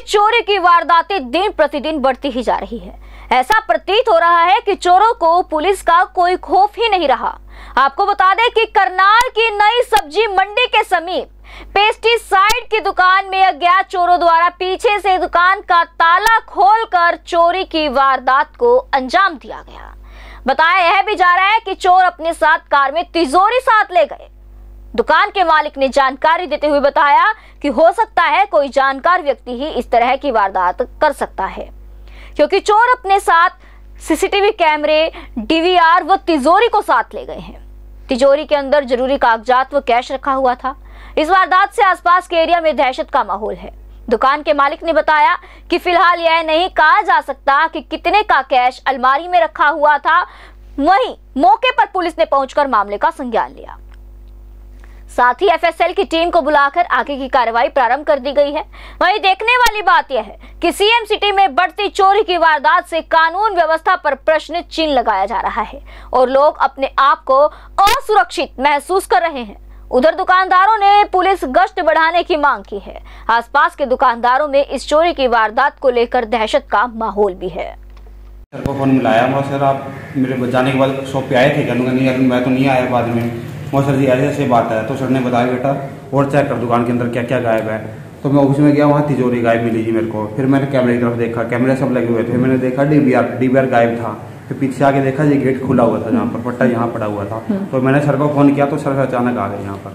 चोरी की वारदातें दिन प्रतिदिन बढ़ती ही जा रही है। ऐसा प्रतीत हो रहा है कि चोरों को पुलिस का कोई खौफ ही नहीं रहा। आपको बता दें कि करनाल की नई सब्जी मंडी के समीप पेस्टिसाइड की दुकान में अज्ञात चोरों द्वारा पीछे से दुकान का ताला खोलकर चोरी की वारदात को अंजाम दिया गया। बताया यह भी जा रहा है कि चोर अपने साथ कार में तिजोरी साथ ले गए। दुकान के मालिक ने जानकारी देते हुए बताया कि हो सकता है कोई जानकार व्यक्ति ही इस तरह की वारदात कर सकता है, क्योंकि चोर अपने साथ सीसीटीवी कैमरे, डीवीआर व तिजोरी को साथ ले गए हैं। तिजोरी के अंदर जरूरी कागजात व कैश रखा हुआ था। इस वारदात से आसपास के एरिया में दहशत का माहौल है। दुकान के मालिक ने बताया कि फिलहाल यह नहीं कहा जा सकता कि कितने का कैश अलमारी में रखा हुआ था। वहीं मौके पर पुलिस ने पहुंचकर मामले का संज्ञान लिया। साथ ही एफएसएल की टीम को बुलाकर आगे की कार्रवाई प्रारंभ कर दी गई है। वहीं देखने वाली बात यह है कि सीएम सिटी में बढ़ती चोरी की वारदात से कानून व्यवस्था पर प्रश्न चिन्ह लगाया जा रहा है और लोग अपने आप को असुरक्षित महसूस कर रहे हैं। उधर दुकानदारों ने पुलिस गश्त बढ़ाने की मांग की है। आसपास के दुकानदारों में इस चोरी की वारदात को लेकर दहशत का माहौल भी है। सर को फोन मिलाया, मैं सर आप मेरे जाने के बाद शॉप पे आए थे क्या? नहीं, मैं तो नहीं आया बाद में। और सर जी ऐसे बात है, तो सर ने बताया बेटा और चेक कर दुकान के अंदर क्या क्या गायब है। तो मैं ऑफिस में गया, वहाँ तिजोरी गायब मिली जी मेरे को। फिर मैंने कैमरे की तरफ देखा, कैमरे सब लगे हुए थे। मैंने देखा डीवीआर गायब था। फिर पीछे आके देखा ये गेट खुला हुआ था, जहाँ पर पट्टा यहाँ पड़ा हुआ था। तो मैंने सर को फोन किया तो सर अचानक आ गए यहाँ पर।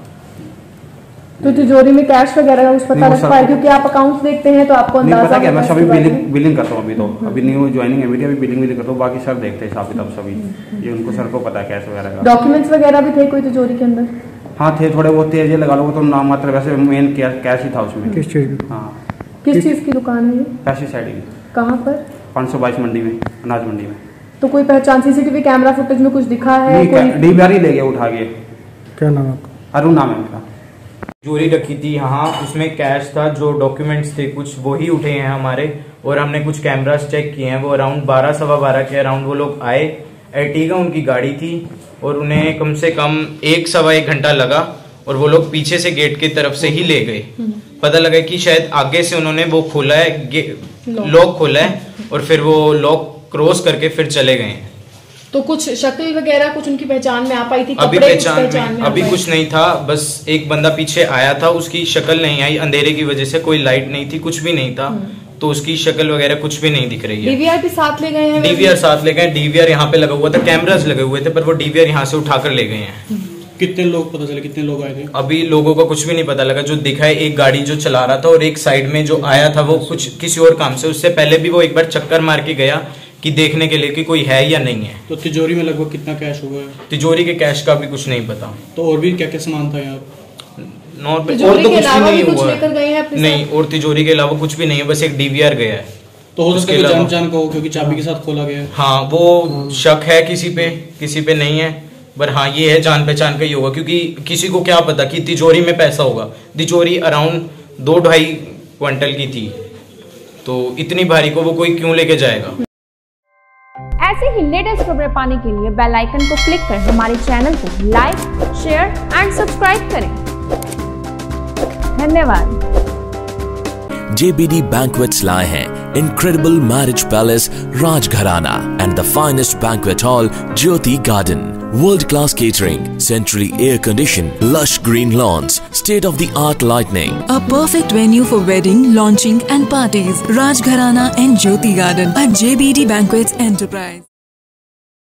तो तिजोरी में कैश वगैरह उस पता लग पाया, क्योंकि आप अकाउंट्स देखते हैं तो आपको अंदाजा क्या, मैं सभी बिलिंग करता हूँ। अभी न्यू ज्वाइनिंग है मेरी, अभी बिलिंग करता हूँ। बाकी सर देखते हैं हिसाब किताब सभी, ये उनको सर को पता है कैश वगैरह का। डॉक्यूमेंट्स वगैरह भी थे कोई तिजोरी के अंदर? हाँ थे, थोड़े बहुत थे, लगा लो तो नाम मात्र, वैसे मेन कैश ही था उसमें। किस चीज? हाँ, किस चीज की दुकान है? पेस्टिसाइड की। कहाँ पर? 522 मंडी में, अनाज मंडी में। तो कोई पहचान सीसीटीवी कैमरा फुटेज में कुछ दिखा है? डीवीआर ही ले गया उठा के। क्या नाम है? अरुण नाम है मेरा। चोरी रखी थी यहाँ, उसमें कैश था, जो डॉक्यूमेंट्स थे कुछ वो ही उठे हैं हमारे। और हमने कुछ कैमरास चेक किए हैं, वो अराउंड 12 सवा 12 के अराउंड वो लोग आए। एर्टिगा उनकी गाड़ी थी और उन्हें कम से कम 1 सवा 1 घंटा लगा और वो लोग पीछे से गेट की तरफ से ही ले गए। पता लगा कि शायद आगे से उन्होंने वो खोला है, लॉक खोला है और फिर वो लॉक क्रॉस करके फिर चले गए हैं। तो कुछ शक्ल वगैरह कुछ उनकी पहचान में आ पाई थी? अभी पहचान में अभी कुछ नहीं था, बस एक बंदा पीछे आया था, उसकी शक्ल नहीं आई, अंधेरे की वजह से कोई लाइट नहीं थी, कुछ भी नहीं था, तो उसकी शक्ल वगैरह कुछ भी नहीं दिख रही है। डीवीआर भी साथ ले गए हैं? डीवीआर साथ ले गए, डीवीआर यहाँ पे लगा हुआ था, कैमरास लगे हुए थे, पर वो डीवीआर यहाँ से उठाकर ले गए हैं। कितने लोग पता चले, कितने लोग आए थे? अभी लोगों को कुछ भी नहीं पता लगा। जो दिखा है एक गाड़ी जो चला रहा था और एक साइड में जो आया था वो कुछ किसी और काम से, उससे पहले भी वो एक बार चक्कर मार के गया कि देखने के लिए कि कोई है या नहीं है। तो तिजोरी में लगभग कितना कैश होगा? तिजोरी के कैश का भी कुछ नहीं पता। तो और भी क्या क्या सामान था यहाँ? और तो कुछ भी नहीं हुआ है। नहीं, और तिजोरी के अलावा कुछ भी नहीं है, बस एक डीवीआर गया है। तो हो सकता है जान को, क्योंकि चाबी के साथ खोला गया है। हाँ, वो शक है किसी पे नहीं है, पर हाँ ये है जान पहचान का ही होगा, क्योंकि किसी को क्या पता कि तिजोरी में पैसा होगा। तिजोरी अराउंड 2-2.5 क्विंटल की थी, तो इतनी भारी को वो कोई क्यों लेके जाएगा। ऐसे ही लेटेस्ट खबरें पाने के लिए बेल आइकन को क्लिक कर हमारे चैनल को लाइक, शेयर एंड सब्सक्राइब करें। धन्यवाद। JBD Banquets लाए हैं incredible marriage palace Rajgharana and the finest banquet hall Jyoti Garden. World-class catering, centrally air-conditioned, lush green lawns, state-of-the-art lighting. A perfect venue for wedding, launching and parties. Rajgharana and Jyoti Garden at JBD Banquets Enterprise.